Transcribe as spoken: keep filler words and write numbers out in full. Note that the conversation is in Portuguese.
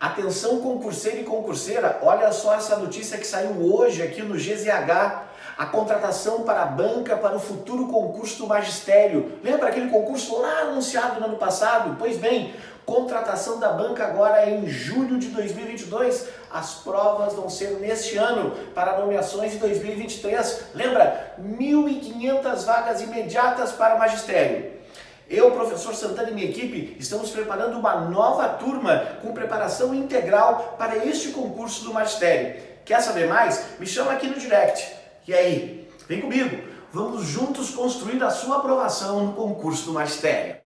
Atenção concurseiro e concurseira, olha só essa notícia que saiu hoje aqui no G Z H. A contratação para a banca para o futuro concurso do magistério. Lembra aquele concurso lá anunciado no ano passado? Pois bem, contratação da banca agora é em julho de dois mil e vinte e dois. As provas vão ser neste ano para nomeações de dois mil e vinte e três. Lembra? mil e quinhentas vagas imediatas para o magistério. Eu, professor Santana e minha equipe, estamos preparando uma nova turma com preparação integral para este concurso do magistério. Quer saber mais? Me chama aqui no direct. E aí, vem comigo, vamos juntos construir a sua aprovação no concurso do magistério.